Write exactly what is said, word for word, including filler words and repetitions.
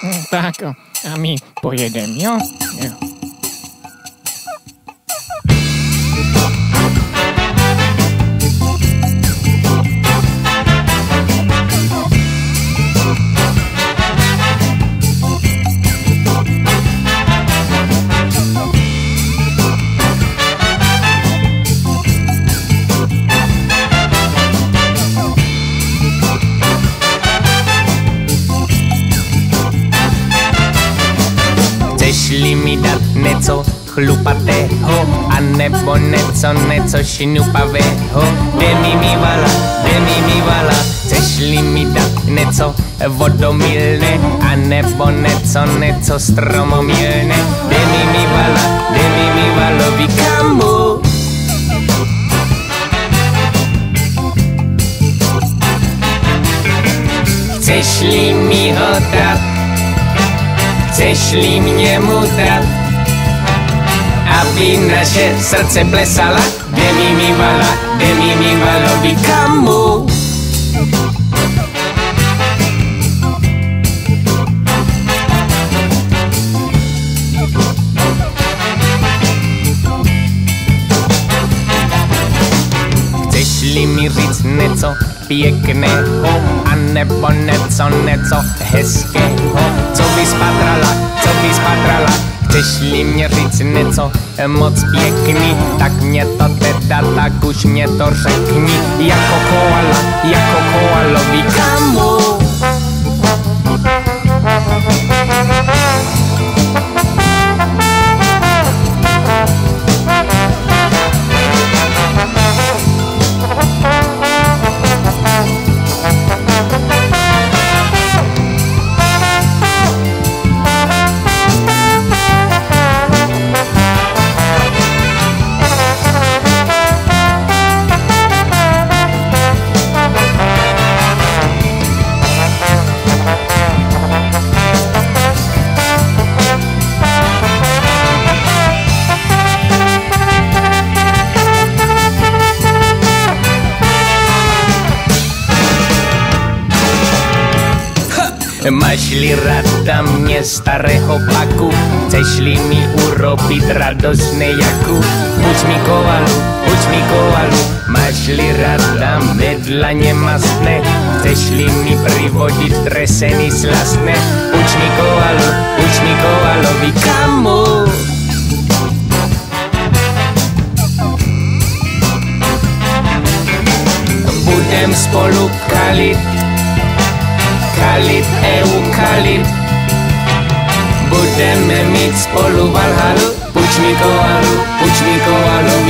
Tak a my pojedem, jo? Jo. Chceš-li mi dát něco chlupatého, a nebo něco, něco šňupavého? Kde mi mývala, kde mi mývala? Chceš-li mi dát něco vodomilné, a nebo něco, něco stromomilné? Kde mi mývala, kde mi mývalo, vy kamu? Chceš-li mi ho dát? Chceš-li mě mu dát, aby naše srdce plesala? Kde mi mývala, kde mi mývalo, vy kamu? Chceš-li mi říct něco pěkného, a nebo něco, něco hezkého? Co bys patrala, co bys patrala? Chceš-li mě říct něco moc pěkný, tak mě to teda, tak už mě to řekni. Jako koala, jako koalovi kamu? Máš-li rada mě starého paku, chceš-li mi urobit radost nejakú? Buď mi kovalu, buď mi kovalu. Máš-li rada medlanie mastné, chceš-li mi privodit treseny slastné? Buď mi kovalu, buď mi kovalu, vy kamu? Budem spolu kalit, kalit, eukalit. Budeme mít spolu Valhalu. Buď mi kovalu, buď mi kovalu,